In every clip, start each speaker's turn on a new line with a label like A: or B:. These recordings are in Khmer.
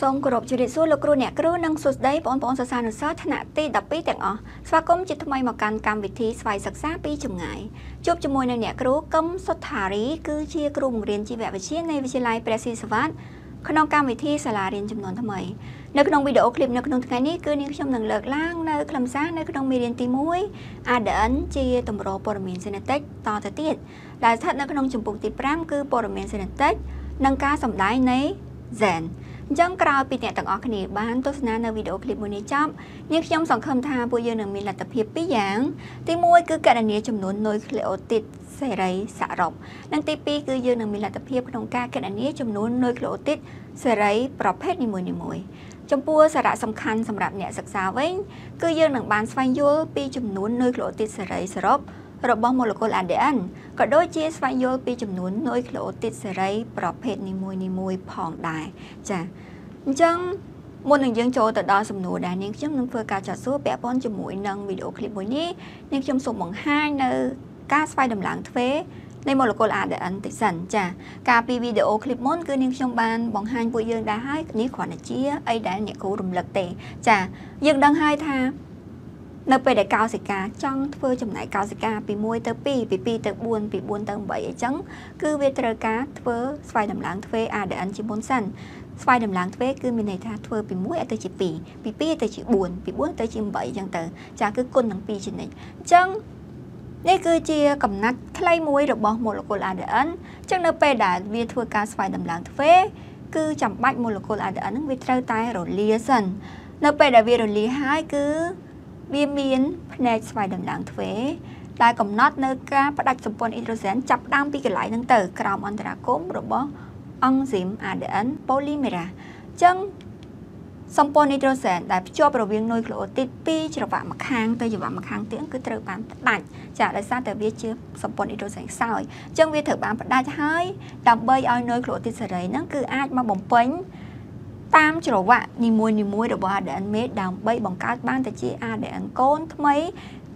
A: សូមគោរពជម្រាបសួរលោកគ្រូអ្នកគ្រូនិងសួស្តីបងប្អូនសិស្សានុសិស្សថ្នាក់ទី12ទាំងអស់ស្វាគមន៍ជាថ្មីមកកាន់កម្មវិធីស្វ័យសិក្សាពីចម្ងាយជួបជាមួយនឹងអ្នកគ្រូកឹមសុថារីគឺជាគ្រូបង្រៀនជីវវិទ្យានៃវិទ្យាល័យព្រះស៊ីសវ៉ាតក្នុងកម្មវិធីសាលារៀនចំនួនថ្មីនៅក្នុងវីដេអូឃ្លីបនៅក្នុងថ្ងៃនេះគឺនាងខ្ញុំនឹងលើកឡើងនៅខ្លឹមសារនៅក្នុងមេរៀនទី1 ADN ជាតម្រូវព័ត៌មាន genetic តទៅទៀតដែលស្ថិតនៅក្នុងជំពូកទី5គឺព័ត៌មាន genetic និងការសម្ដែងនៃ gen អញ្ចឹងក្រោយពីអ្នកទាំងអស់គ្នាបានទស្សនានៅវីដេអូឃ្លីបមួយនេះចប់នាងខ្ញុំសង្ឃឹមថាពួកយើងនឹងមានលទ្ធភាពពីរយ៉ាងទី1គឺកណនាចំនួននុយក្លេអូទីតសេរីសរុបនិងទី2គឺយើងនឹងមានលទ្ធភាពក្នុងការកណនាចំនួននុយក្លេអូទីតសេរីប្រភេទនីមួយៗចំពោះសារៈសំខាន់សម្រាប់អ្នកសិក្សាវិញគឺយើងនឹងបានស្វែងយល់ពីចំនួននុយក្លេអូទីតសេរីសរុបរបស់ម៉ូលេគុល ADN ក៏ដូចជាស្វែងយល់ពីចំនួននុយក្លេអូទីតសេរីប្រភេទនីមួយៗផងដែរចា៎អញ្ចឹងមុននឹងយើងចូលទៅដល់សំណួរដែលនាងខ្ញុំនឹងធ្វើការចាត់សួរពាក់ព័ន្ធជាមួយនឹងវីដេអូឃ្លីបមួយនេះនាងខ្ញុំសូមបង្ហាញនៅការស្វែងតម្លើងទ្វេនៃម៉ូលេគុល ADN តិចសិនចា៎កាលពីវីដេអូឃ្លីបមុនគឺនាងខ្ញុំបានបង្ហាញពួកយើងដែរហើយនេះគ្រាន់តែជាអីដែលអ្នកគ្រូរំលឹកទេចា៎យើងដឹងហើយថានៅពេលដែលកោសិកាចង់ធ្វើចំណែកកោសិកាពី1ទៅ2ពី2ទៅ4ពី4ទៅ8អញ្ចឹងគឺវាត្រូវការធ្វើស្វ័យតម្លើងទ្វេ ADN ជាមុនសិនស្វ័យតម្លើងទ្វេគឺមានន័យថាធ្វើពី1ឲ្យទៅជា2ពី2ទៅជា4ពី4ទៅជា8អញ្ចឹងទៅចាគឺគុណនឹង2ជានិច្ចអញ្ចឹងនេះគឺជាកំណត់ខ្លីមួយរបស់ម៉ូលេគុល ADN អញ្ចឹងនៅពេលដែលវាធ្វើការស្វ័យតម្លើងទ្វេគឺចាំបាច់ម៉ូលេគុល ADN ហ្នឹងវាត្រូវតែរលាសិននៅពេលដែលវារលាហើយគឺវាមានផ្នែកស្វ័យតម្លើងទ្វេដែលកំណត់នៅការផ្ដាច់សម្ព័ន្ធអ៊ីដ្រូសែនចាប់ដើមពីកន្លែងហ្នឹងទៅក្រោមអន្តរាគមរបស់អង់ស៊ីម ADN polymerase អញ្ចឹងសម្ព័ន្ធអ៊ីដ្រូសែនដែលភ្ជាប់រវាងនុយក្លេអូទីតពីច្រវាក់ម្ខាងទៅច្រវាក់ម្ខាងទៀតគឺត្រូវបានផ្ដាច់ចាដោយសារតែវាជាសម្ព័ន្ធអ៊ីដ្រូសែនខ្សោយអញ្ចឹងវាត្រូវបានផ្ដាច់ហើយដើម្បីឲ្យនុយក្លេអូទីតសេរីហ្នឹងគឺអាចមកបំពេញតាមច្រវាក់នីមួយៗរបស់ ADN មេដើម្បីបង្កើតបានទៅជា ADN កូនថ្មី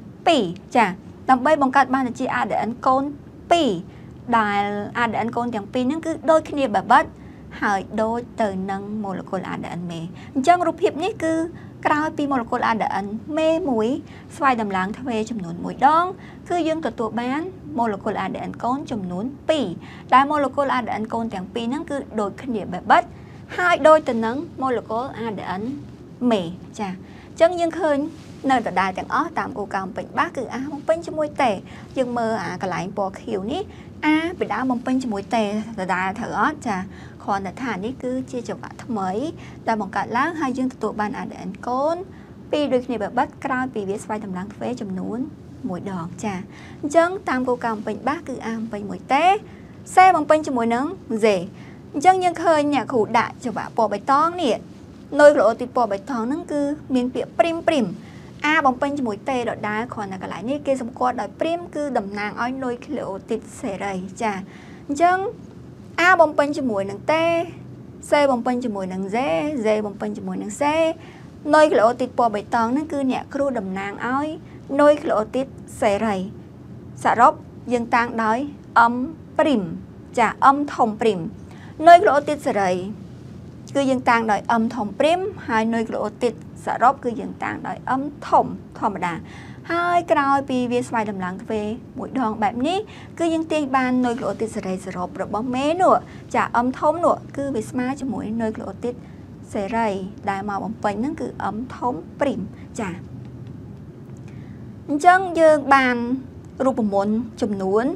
A: 2ចាដើម្បីបង្កើតបានទៅជា ADN កូន2ដែល ADN កូនទាំងពីរហ្នឹងគឺដូចគ្នាបែបហើយដូចទៅនឹងម៉ូលេគុល ADN មេអញ្ចឹងរូបភាពនេះគឺក្រោយពីម៉ូលេគុល ADN មេមួយស្វ័យតម្លើងទ្វេចំនួន1ដងគឺយើងទទួលបានម៉ូលេគុល ADN កូនចំនួន2ដែលម៉ូលេគុល ADN កូនទាំងពីរហ្នឹងគឺដូចគ្នាបែបហើយដូចទៅនឹងម៉ូលេគុល ADN មេចាអញ្ចឹងយើងឃើញនៅដដែលទាំងអស់តាមគោលការណ៍បំពេញបាសគឺAបំពេញជាមួយតេយើងមើលអាកន្លែងពណ៌ខៀវនេះAពីដើមបំពេញជាមួយតេដដែលត្រូវអត់ចាគ្រាន់តែថានេះគឺជាចង្វាក់ថ្មីដែលបង្កើតឡើងហើយយើងទទួលបាន ADN កូនពីរដូចគ្នាបែបក្រោយពីវាស្វ័យតម្លើងទ្វេចំនួន1ដងចាអញ្ចឹងតាមគោលការណ៍បំពេញបាសគឺAបំពេញមួយតេសេបំពេញជាមួយនឹង Zអញ្ចឹងយើងឃើញអ្នកគ្រូដាក់ចង្វាក់ពណ៌បៃតងនេះនុយក្លេអូទីតពណ៌បៃតងហ្នឹងគឺមានពាក្យព្រីមAបំពេញជាមួយតេដដែលគ្រាន់តែកន្លែងនេះគេសម្គាល់ដោយព្រីមគឺតំណាងឲ្យនុយក្លេអូទីតសេរីចាអញ្ចឹង A បំពេញជាមួយនឹងតេ C បំពេញជាមួយនឹង Z បំពេញជាមួយនឹង C នុយក្លេអូទីតពណ៌បៃតងហ្នឹងគឺអ្នកគ្រូតំណាងឲ្យនុយក្លេអូទីតសេរីសរុបយើងតាំងដោយ M ព្រីមចា M ធំព្រីមនុយក្លេអូទីតសេរីគឺយើងតាំងដោយ M ធំព្រីមហើយនុយក្លេអូទីតសរុបគឺយើងតាំងដោយ M ធំធម្មតាហើយក្រោយពីវាស្វ័យតម្លើងទ្វេមួយដងបែបនេះគឺយើងទាញបាននុយក្លេអូទីតសេរីសរុបរបស់មេនោះចា M ធំនោះគឺវាស្មើជាមួយនុយក្លេអូទីតសេរីដែលមកបំពេញហ្នឹងគឺ M ធំព្រីមចាអញ្ចឹងយើងបានរូបមន្តចំនួន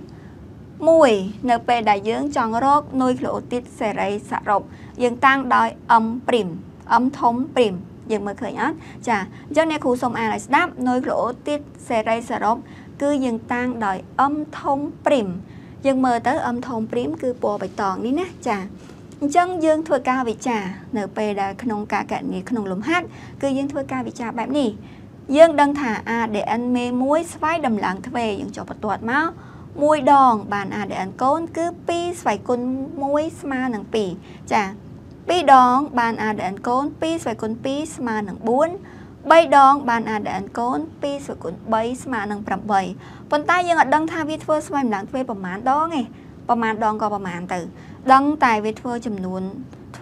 A: 1នៅពេលដែលយើងចង់រកនុយក្លេអូទីតសេរីសរុបយើងតាំងដោយ M ព្រីម M ធំព្រីមយើងមើលឃើញអត់ចាអញ្ចឹងអ្នកគ្រូសូមអានឲ្យស្ដាប់នុយក្លេអូទីតសេរីសរុបគឺយើងតាំងដោយ M ធំព្រីមយើងមើលទៅ M ធំព្រីមគឺពណ៌បៃតងនេះណាចាអញ្ចឹងយើងធ្វើការវិចារនៅពេលដែលក្នុងការកណនាក្នុងលំហាត់គឺយើងធ្វើការវិចារបែបនេះយើងដឹងថា ADN មេមួយស្វ័យតម្លើងទ្វេយើងចុះបន្ទាត់មក1ដងបាន ADN កូនគឺ2ស្វ័យគុណ1ស្មើនឹង2ចា2ដងបាន ADN កូន2ស្វ័យគុណ2ស្មើនឹង4 3ដងបាន ADN កូន2ស្វ័យគុណ3ស្មើនឹង8ប៉ុន្តែយើងអត់ដឹងថាវាធ្វើស្វ័យតម្លើងទ្វេប្រមាណដងទេប្រមាណដងក៏ប្រមាណទៅដឹងតែវាធ្វើចំនួនធ្វើ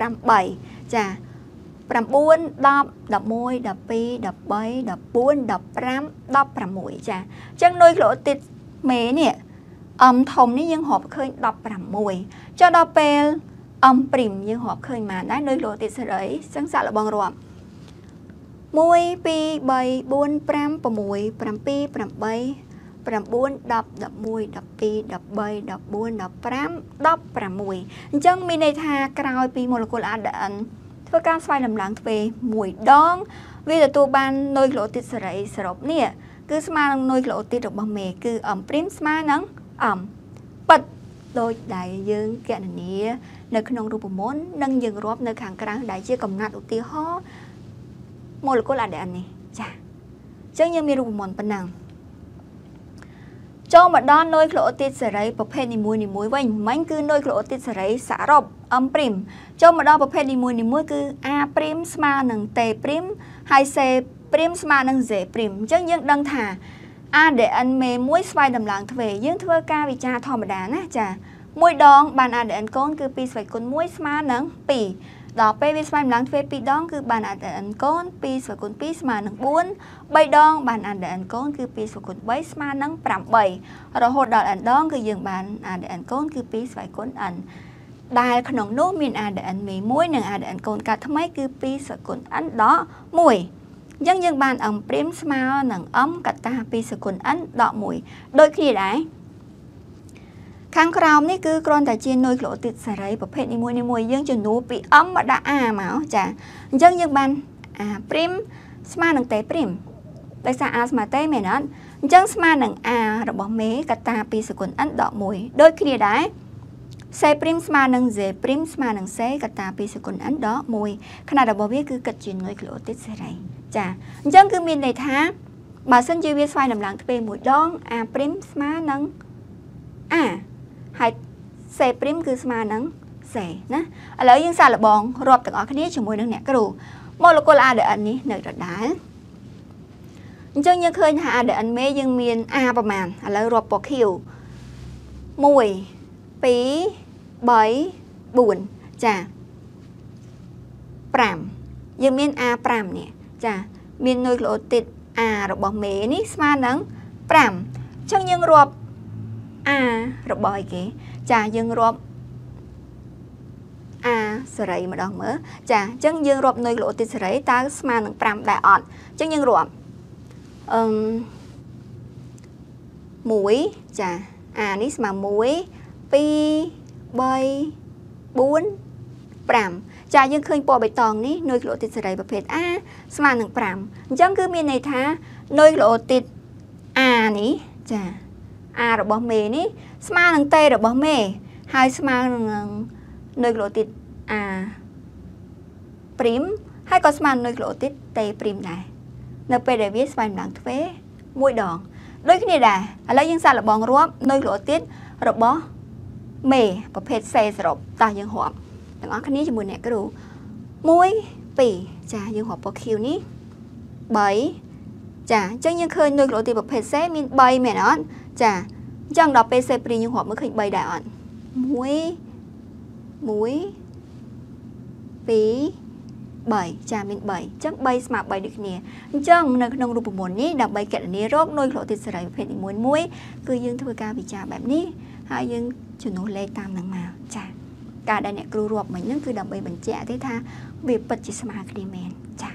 A: 8 ចា9 10 11 12 13 14 15 16ចាអញ្ចឹងនុយក្លូទីតមេនេះធំនេះយើងរាប់ឃើញ16ចុះដល់ពេលព្រីមយើងរាប់ឃើញបានដែរនុយក្លូទីតសេរីអញ្ចឹងសាក់លបងរាប់ 1 2 3 4 5 6 7 8 9 10 11 12 13 14 15 16 អញ្ចឹងមានន័យថាក្រោយពីម៉ូលេគុល ADN ធ្វើការស្វែងរំឡើងទ្វេមួយដងវាទទួលបាននុយក្លូទីតសេរីសរុបនេះគឺស្មើនឹងនុយក្លូទីតរបស់មេគឺព្រីមស្មើនឹងប៉ិតដោយដែលយើងគណនានៅក្នុងរូបមន្តនិងយើងរាប់នៅខាងក្រៅដែលជាកំណត់ឧទាហរណ៍ម៉ូលេគុល ADN នេះចាអញ្ចឹងយើងមានរូបមន្តប៉ុណ្ណឹងចូលមកដល់នុយក្លូទីតសេរីប្រភេទនីមួយៗវិញមិញគឺនុយក្លូទីតសេរីសរុបព្រីមចូលមកដល់ប្រភេទនីមួយៗគឺ A ព្រីមស្មើនឹង T ព្រីមហើយ C ព្រីមស្មើនឹង Z ព្រីមអញ្ចឹងយើងដឹងថា ADN មេមួយស្វ័យដំឡើងទ្វេយើងធ្វើការវិចារធម្មតាណាចាមួយដងបាន ADN កូនគឺ2ស្វ័យគុណ1ស្មើនឹង2ដល់ពេលវាស្វែងឡើងទ្វេ2ដងគឺបាន ADN កូន2ស្វ័យគុណ2ស្មើនឹង4 3ដងបាន ADN កូនគឺ2ស្វ័យគុណ3ស្មើនឹង8រហូតដល់ n ដងគឺយើងបាន ADN កូនគឺ2ស្វ័យគុណ n ដែលក្នុងនោះមាន ADN មេ1និង ADN កូនកើតថ្មីគឺ2ស្វ័យគុណ n ដល់1អញ្ចឹងយើងបានព្រីមស្មើនឹង កតា2ស្វ័យគុណ n ដល់1ដូចគ្នាដែរខាងក្រោមនេះគឺគ្រាន់តែជានុយក្លូទីតសេរីប្រភេទនីមួយៗយើងចំនួនពី មកដាក់ A មកចាអញ្ចឹងយើងបាន A ព្រីមស្មើនឹង T ព្រីមដោយសារ A ស្មើ T មែនអត់អញ្ចឹងស្មើនឹង A របស់មេកតា2សេគុណ n ដល់1ដូចគ្នាដែរ C ព្រីមស្មើនឹង Z ព្រីមស្មើនឹង C កតា2សេគុណ n ដល់1ខណៈរបស់វាគឺគិតជានុយក្លូទីតសេរីចាអញ្ចឹងគឺមានន័យថាបើសិនជាវាស្វែងដំឡើងទ្វេមួយដង A ព្រីមស្មើនឹង Aហើយ C ព្រីមគឺស្មើនឹង C ណាឥឡូវយើងសាកល្បងរាប់ទាំងអស់គ្នាជាមួយនឹងអ្នកគ្រូម៉ូលេគុល ADN នេះនៅដដែលអញ្ចឹងយើងឃើញថា ADN មេយើងមាន A ប្រមាណឥឡូវរាប់ពណ៌ខៀវ1 2 3 4ចា5យើងមាន A5 នេះចាមាននុយក្លូទីត A របស់មេនេះស្មើនឹង5អញ្ចឹងយើងរាប់ A របស់អីគេចាយើងរាប់ A សេរីម្ដងមើលចាអញ្ចឹងយើងរាប់នុយក្លូទីតសេរីតើស្មើនឹង5ដែរអត់អញ្ចឹងយើងរាប់1ចា A នេះស្មើ1 2 3 4 5ចាយើងឃើញពណ៌បៃតងនេះនុយក្លូទីតសេរីប្រភេទ A ស្មើនឹង5អញ្ចឹងគឺមានន័យថានុយក្លូទីត A នេះចា A របស់មេនេះស្មើនឹង T របស់មេហើយស្មើនឹងនុយក្លូទីត A ព្រីមហើយក៏ស្មើនឹងនុយក្លូទីត T ព្រីមដែរនៅពេលដែលវាស្វែងឡើងទ្វេមួយដង đôi khi này đã lấy dân xa là bọn rộp nơi lộ tiết rồi bó mề và phết xe sập ta dân họp đừng có cái ní cho mùi nè cái đủ muối pì chà dân họp bó khiêu ní bảy chà chẳng như khơi nơi lộ tiết và phết xe mình bay mẹ nó chà chẳng đọc PC pri dân họp mới khơi bay đại muối muối pí bảy chà mình bảy chắc bay mà bay được nè chẳng nơi nông ruộng bồn ní đọc bay kẹt ní rốt nơi lộ tiết sẽ lại phết muối muối cứ dân thôi ca bị chàแบบนี้hai dân chuyển nối lên tam nắng màu chà cả đại nè kêu ruột mình nó cứ đầm bay bẩn trẻ thế tha việc bật chỉ smart agreement chà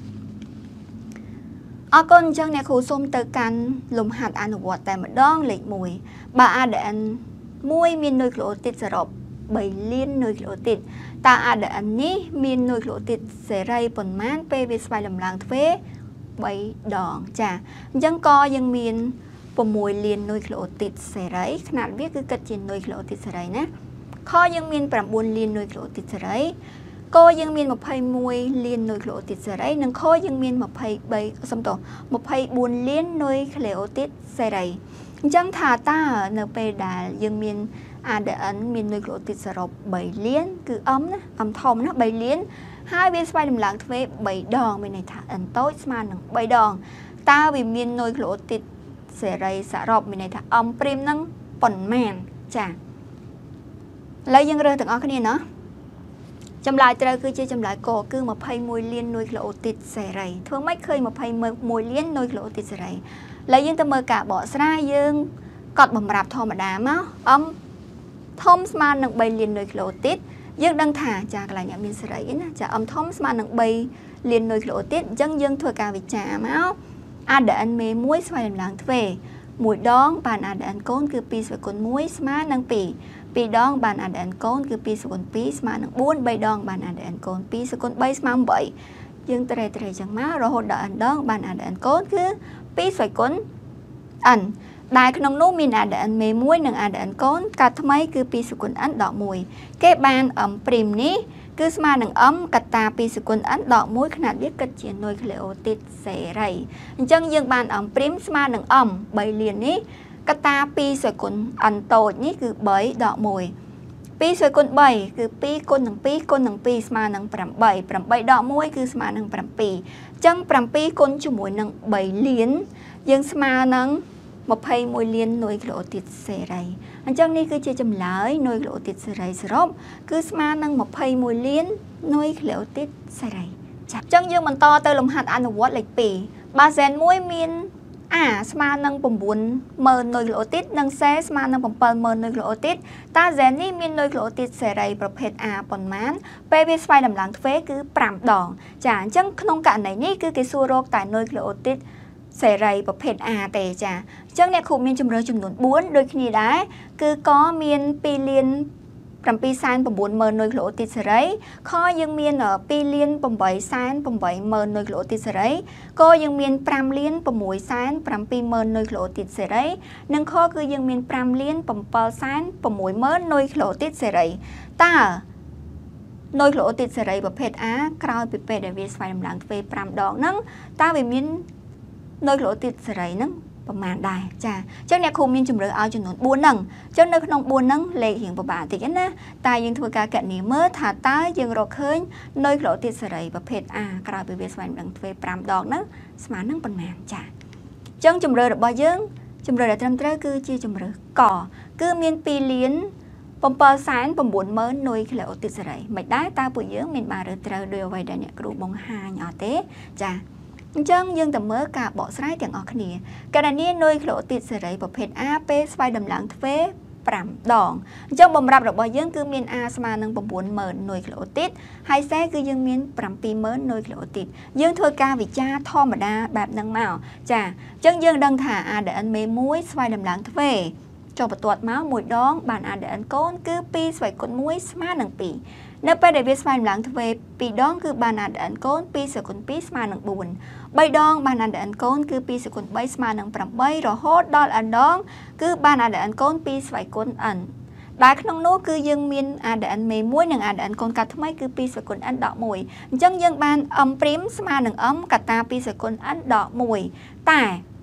A: ở con chân nè khu xôm từ can lùm hạt ăn vọt tại một đón lệch mùi bà để ăn muối miên nơi lộ tít sờ rộp bảy liên nơi lộ tít ta để ăn ní miên nơi lộ tít sờ ray bẩn mát pe về xoay làm làng thuế bảy đòn chà dân co dân miên bầm mùi liền nơi lộ tít sờ rayขนาด viết cứ cất trên nơi lộ tít sờ ray nèข้อยังมีปรับบุญเรียนโดยโลติดสไรก็ยังมีมาภัยมวยเรียนโดยโลติดสไรหนึ่งข้อยังมีมาภัยใบสมต่อมาภัยบุญเรียนโดยโลติดสไรจังทาตาเนเปดายังมีอาเดอันมีโดยโลติดสรบใบเลี้ยนคืออ้ำนะอ้ำทอมนะใบเลี้ยนให้เวสไปดำหลังทเวใบดองไปในถาอันโต้สมาหนึ่งใบดองตาวิมีโดยโลติดสไรสรบไปในถาอ้ำปริมนั่งป่นแมนจ้ะแล้วยังเรื่องถึงเอาแค่นี้เนาะจำลายเจอคือเจจำลายโกคือมาภัยมวยเลี้ยนนวยโลติดใส่ไรเธอไม่เคยมาภัยมวยเลี้ยนนวยโลติดใส่ไรแล้วยังจะเมื่อกะบ่อสระยังกอดบ่มรับทอมาดามั้งทอมสมาหนึ่งใบเลี้ยนนวยโลติดยังดังถ่าจากอะไรเนี่ยมีใส่ไรนะจะทอมสมาหนึ่งใบเลี้ยนนวยโลติดยังถวยกาวิจามั้งอาเดอันเมย์มวยสวายหลังทเวมวยดองปานอาเดอันโกนคือปีสวยคนมวยสมาหนึ่งปีดองบานอาเดนโกนคือปีสกุลปีสมาหนึ่งบุญใบดองบานอาเดนโกนปีสกุลใบสมาใบยังเตะจังมาเราหดอันดองบานอาเดนโกนคือปีสกุลอันได้ขนมนุ่มมีอาเดนเมมวยหนึ่งอาเดนโกนกัดทำไมคือปีสกุลอันดอกมวยแก่บานปริมนี้คือสมาหนึ่งกัดตาปีสกุลอันดอกมวยขนาดเล็กกระเจียนโดยเคลโอติดเสไรจังยังบานปริมสมาหนึ่งใบเลียนนี้กตาปีสกุลอันโตนี่คือใบดอกมวยปีสกุลใบคือปีคนหนึ่งปีสมาหนึ่งปรำใบดอกมวยคือสมาหนึ่งปรำปีจังปรำปีคนจุ่มวยหนึ่งใบเลี้ยนยังสมาหนึ่งมาภัยมวยเลี้ยนหน่วยโลติดเสไรอันจังนี่คือจะจำหลายหน่วยโลติดเสไรสรบคือสมาหนึ่งมาภัยมวยเลี้ยนหน่วยโลติดเสไรจังยังมันต่อเติมลมหัดอันวัดเหล็กปีบาเซนมวยมีนสมานังปุ่มบุญเมินหน่วยโลติดนังเซสมานังปุ่มเปิลเมินหน่วยโลติดตาเจนนี่มีหน่วยโลติดเสรีประเภทปนมันเปเวสไฟดำหลังเฟคือปรำดองจากจังขนมกะไหนนี่คือเกสูโรกแต่หน่วยโลติดเสรีประเภทเตจ่าจังเนี่ยครูมีจำนวนบุญโดยที่ได้คือก็มีปีเลียนปรำปีซานปุ่มบุญเมินหน่วยโลติดเสรีข้อยังมีปีเลียนปุ่มใบซานปุ่มใบเมินหน่วยโลติดเสรีก็ยังมีปรำเลียนปุ่มมวยซานปรำปีเมินหน่วยโลติดเสรีนั่งข้อคือยังมีปรำเลียนปุ่มเปอร์ซานปุ่มมวยเมินหน่วยโลติดเสรีตาหน่วยโลติดเสรีประเภทกราวปิเปเดวิสไฟดำหลังเฟปรำดอกนั่งตาวิมินหน่วยโลติดเสรีนั่งประมาณได้จ้าเจ้าเนี่ยคงมีจำนวนเอาจำนวนบุญนั่งเจ้าในขนมบุญนั่งเลยเห็นประบาติกันนะตายังทัวการแกะหนีเมื่อถาตายังรอเคยในโลติดสลายประเภทกลายเป็นเวสไวน์ดังเฟปรามดอกนะสมานั่งประมาณจ้าเจ้าจำนวนบ่อยยังจำนวนแต่จำเตอคือจีจำนวนก่อคือมีปีเลี้ยนปมปอสารปมบุญเมื่อในโลติดสลายไม่ได้ตาปุ๋ยเยอะมีมาเรือเตอเดียวไว้ได้เนี่ยกรูบงหาหยอเต้จ้าจังยังแต่เมื่อกาบอกสายอย่างออกนี่การนี้หน่วยโลติดเสรีประเภทเปสไฟดำหลังเฟปรำดองจังบ่มรับดอกบยังคือมีสมานังปุ่มบุญเมินหน่วยโลติดไฮแซ่คือยังมีปรำปีเมินหน่วยโลติดยังเธอกาวิจาทอมดาแบบนังเมาจ้าจังยังดังถ่าเดอันเมมุ้ยไฟดำหลังเฟจงประตรวจม้ามวยดองบานเดอันโกนคือปีสวยคนมุ้ยสมาหนึ่งปีเนื้อไปเดวิสไฟหลังทเวปีดองคือบานเดอันโกนปีสกุลปีสมาหนึ่งบุญใบดองบานเดอันโกนคือปีสกุลใบสมาหนึ่งปรำใบรอโฮดดอลอันดองคือบานเดอันโกนปีสวยคนอันได้ขนมโน้คือยังมีเดอันเมมุ้ยหนึ่งเดอันโกนกัดทำไมคือปีสกุลอันดอกมวยยังบานปริมสมาหนึ่งกัดตาปีสกุลอันดอกมวยแต่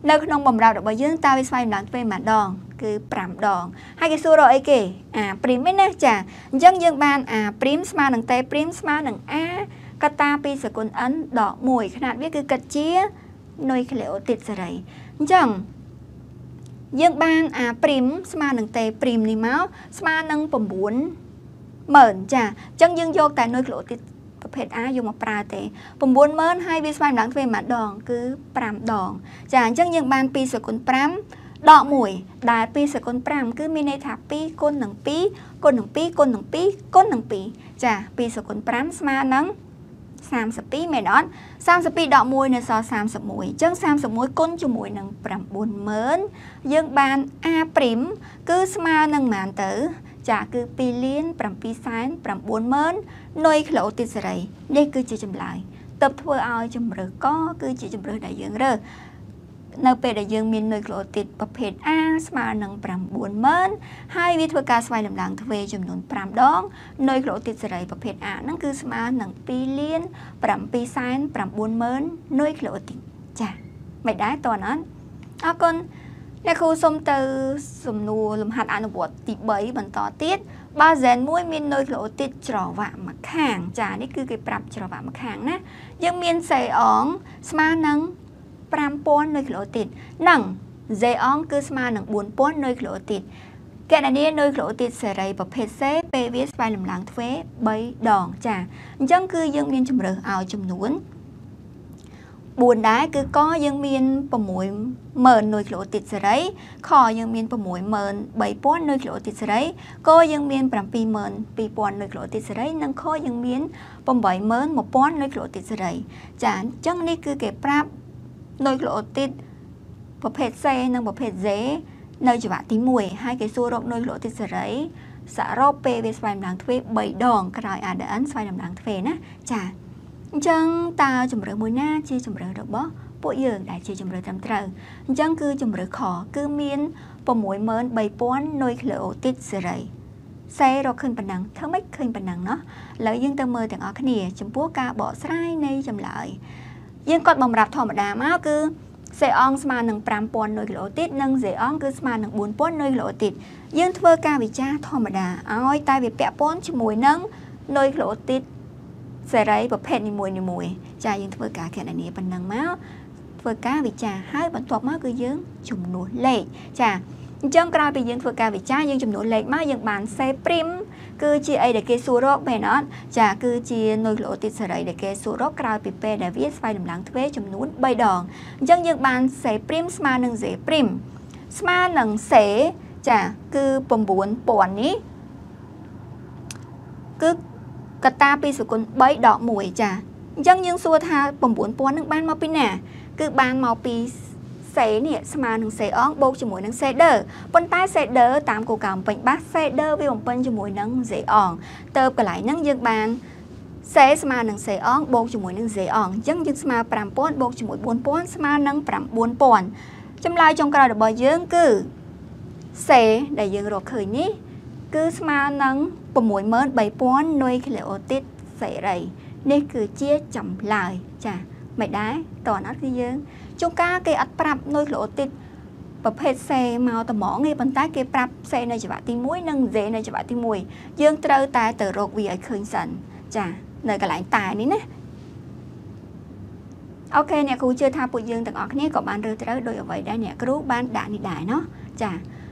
A: នៅក្នុងបំរើរបស់យើងតើវាស្វែងឡើងទ្វេម្ដងគឺ5ដងហើយគេសួររកអីគេអាព្រីមណាចាអញ្ចឹងយើងបានអាព្រីមស្មើនឹងតេព្រីមស្មើនឹងអាកតាពីសកុន n ដក1ຂະຫນាតវាគឺគិតជានុយក្លេអូទីតសេរីអញ្ចឹងយើងបានអាព្រីមស្មើនឹងតេព្រីមនេះមកស្មើនឹង90000ចាអញ្ចឹងយើងយកតែនុយក្លេអូទីតប្រភេទ A យកមកប្រើទេ90000ហើយវាស្វែងឡើងទ្វេម្ដងគឺ5ដងចាអញ្ចឹងយើងបាន2សកុន5ដក1ដែល2សកុន5គឺមានន័យថា2គុណនឹង2គុណនឹង2គុណនឹង2គុណនឹង2ចា2សកុន5ស្មើនឹង32មែនអត់32ដក1នៅសល់31អញ្ចឹង31គុណជាមួយនឹង90000យើងបាន A' គឺស្មើនឹងប៉ុន្មានទៅចាគឺ2,790,000 នុយក្លេអូទីតសេរីនេះគឺជាចម្លើយទើបធ្វើឲ្យជំរើសកគឺជាជំរើសដែលយើងរើសនៅពេលដែលយើងមាននុយក្លេអូទីតប្រភេទ A ស្មើនឹង90000ហើយវាធ្វើការស្វែងរំឡើងទ្វេចំនួន5ដងនុយក្លេអូទីតសេរីប្រភេទ A ហ្នឹងគឺស្មើនឹង2,790,000 នុយក្លេអូទីតចាមិនដែរតើអត់អរគុណអ្នកគ្រូសូមទៅសំណួរលំហាត់អនុវត្តទី3បន្តទៀតបើហ្សែនមួយមាននុយក្លេអូទីតច្រវាក់ម្ខាងចានេះគឺគេប្រាប់ច្រវាក់ម្ខាងណាយើងមានសេអងស្មើនឹង5000 នុយក្លេអូទីតនិងហ្សេអងគឺស្មើនឹង4000 នុយក្លេអូទីតគណនានុយក្លេអូទីតសេរីប្រភេទ C ពេលវាស្វែងរំឡើងទ្វេ3ដងចាអញ្ចឹងគឺយើងមានជំរើសឲ្យចំនួន4ដែរគឺកយើងមាន60000 នុយក្លេអូទីតសេរីខយើងមាន63000 នុយក្លេអូទីតសេរីកយើងមាន72000 នុយក្លេអូទីតសេរីនិងខយើងមាន81000 នុយក្លេអូទីតសេរីចាអញ្ចឹងនេះគឺគេប្រាប់នុយក្លេអូទីតប្រភេទ C និងប្រភេទ Z នៅចង្វាក់ទី1ហើយគេសួររកនុយក្លេអូទីតសេរីសរុបពេលវាស្វែងរំឡើងទ្វេ3ដងក្រោយ ADN ស្វែងរំឡើងទ្វេណាចាអញ្ចឹងតើជំរើសមួយណាជាជំរើសរបស់ពួកយើងដែលជាជំរើសត្រឹមត្រូវអញ្ចឹងគឺជំរើសខគឺមាន63000 នុយក្លេអូទីតសេរីសេរកឃើញប៉ុណ្ណឹងធ្វើម៉េចឃើញប៉ុណ្ណឹងណោះឥឡូវយើងទៅមើលទាំងអស់គ្នាចំពោះការបកស្រាយនៃចម្លើយយើងកត់បំរាប់ធម្មតាមកគឺសេអងស្មើនឹង5000 នុយក្លេអូទីតនិងសេអងគឺស្មើនឹង4000 នុយក្លេអូទីតយើងធ្វើការវិចារធម្មតាឲ្យតែវាពាក់ព័ន្ធជាមួយនឹងនុយក្លេអូទីតសេរីប្រភេទនីមួយៗចាយើងធ្វើការគណនាប៉ុណ្ណឹងមកធ្វើការវិចារហើយបន្ទាប់មកគឺយើងចំនួនលេខចាអញ្ចឹងក្រោយពីយើងធ្វើការវិចារយើងចំនួនលេខមកយើងបានសេព្រីមគឺជាអីដែលគេសួររកមែនអត់ចាគឺជានុយក្លេអូទីតសេរីដែលគេសួររកក្រោយពីពេលដែលវាស្វែងរំឡើងទ្វេចំនួន3ដងអញ្ចឹងយើងបានសេព្រីមស្មើនឹងសេព្រីមស្មើនឹងសេចាគឺ9000នេះគឺកតាពីសកុន3ដក1ចាអញ្ចឹងយើងសួរថា9000នឹងបានមកពីណាគឺបានមកពីសេនេះស្មើនឹងសេអងបូកជាមួយនឹងសេដឺប៉ុន្តែសេដឺតាមគោលការណ៍បំពេញបាសសេដឺវាបំពេញជាមួយនឹងសេអងទៅកន្លែងហ្នឹងយើងបានសេស្មើនឹងសេអងបូកជាមួយនឹងសេអងអញ្ចឹងយើងស្មើ5000បូកជាមួយ4000ស្មើនឹង9000ចម្លើយចុងក្រោយរបស់យើងគឺសេដែលយើងរកឃើញនេះគឺស្មើនឹង63000 នុយក្លេអូទីតសេរីនេះគឺជាចម្លើយចាមិនដែរតើអត់គឺយើងជួនកាលគេអត់ប្រាប់នុយក្លេអូទីតប្រភេទ C មកត្មងទេប៉ុន្តែគេប្រាប់ C នៅចង្វាក់ទី1និង Z នៅចង្វាក់ទី1យើងត្រូវតែទៅរកវាឲ្យឃើញសិនចានៅកន្លែងតែនេះណាអូខេអ្នកគ្រូជឿថាពួកយើងទាំងអស់គ្នាក៏បានរើសត្រូវដោយអ្វីដែលអ្នកគ្រូបានដាក់នេះដែរណោះចា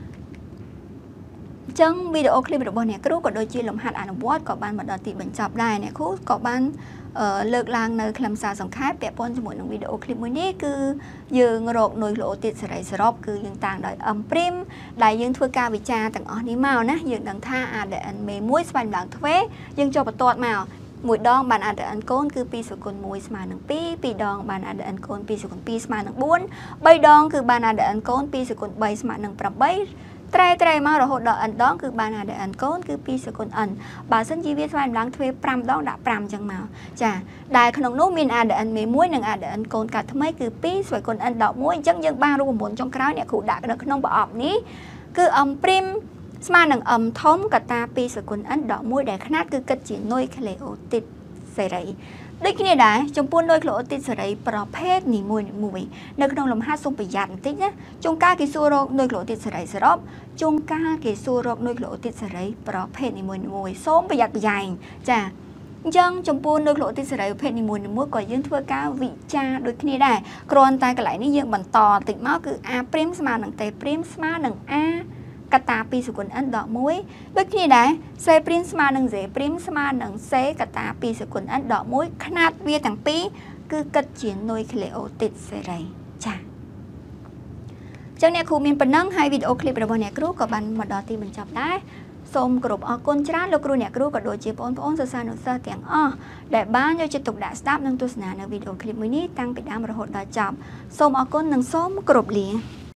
A: អញ្ចឹងវីដេអូឃ្លីបរបស់អ្នកគ្រូក៏ដូចជាលំហាត់អនុវត្តក៏បានមកដល់ទីបញ្ចប់ដែរអ្នកគ្រូក៏បានលើកឡើងនៅខ្លឹមសារសង្ខេបពាក់ព័ន្ធជាមួយនឹងវីដេអូឃ្លីបមួយនេះគឺយើងរកនុយក្លេអូទីតសេរីសរុបគឺយើងតាំងដោយ M' ដែលយើងធ្វើការវិចារទាំងអស់នេះមកណាយើងដឹងថា ADN មេ1ស្វែងឡើងទ្វេយើងចូលបន្ទាត់មកមួយដងបាន ADN កូនគឺ2សកុន1ស្មើនឹង2 2ដងបាន ADN កូន2សកុន2ស្មើនឹង4 3ដងគឺបាន ADN កូន2សកុន3ស្មើនឹង8ត្រែមករហូតដល់ n ដងគឺបាន ADN កូនគឺ2សកុន n បើសិនជាវាស្វែងឡើងទ្វេ5ដងដាក់5អញ្ចឹងមកចាដែលក្នុងនោះមាន ADN មេ1និង ADN កូនកើតថ្មីគឺ2សកុន n ដក1អញ្ចឹងយើងបានរូបមន្តចុងក្រោយអ្នកគ្រូដាក់នៅក្នុងប្រអប់នេះគឺ M' ស្មើនឹង M ធំកតា2សកុន n ដក1ដែលຂະຫນាតគឺគិតជានុយក្លេអូទីតសេរីដូចគ្នាដែរចំពោះនុយក្រូទីតសេរីប្រភេទនីមួយនៅក្នុងលំហាត់សូមប្រយ័ត្នបន្តិចណាជួនកាលគេសួររកនុយក្រូទីតសេរីសរុបជួនកាលគេសួររកនុយក្រូទីតសេរីប្រភេទនីមួយសូមប្រយ័ត្នប្រយែងចាអញ្ចឹងចំពោះនុយក្រូទីតសេរីប្រភេទនីមួយក៏យើងធ្វើការវិចារដូចគ្នាដែរគ្រាន់តែកន្លែងនេះយើងបន្តបន្តិចមកគឺ a' ស្មើនឹង t' ស្មើនឹង a កតា2សគុណ n ដក1ដូចគ្នាដែរ c' ស្មើនឹង z' ស្មើនឹង c កតា2សគុណ n ដក1ຂະຫນាតវាទាំងពីរគឺគិតជានុយក្លេអូទីតសេរីចា៎ចឹងអ្នកគ្រូមានប៉ុណ្ណឹងហើយវីដេអូឃ្លីបរបស់អ្នកគ្រូក៏បានមកដល់ទីបញ្ចប់ដែរសូមគោរពអរគុណច្រើនលោកគ្រូអ្នកគ្រូក៏ដូចជាបងប្អូនសិស្សានុសិស្សទាំងអស់ដែលបានយកចិត្តទុកដាក់ស្ដាប់និងទស្សនានៅវីដេអូឃ្លីបមួយនេះតាំងពីដើមរហូតដល់ចប់សូមអរគុណនិងសូមគោរពលា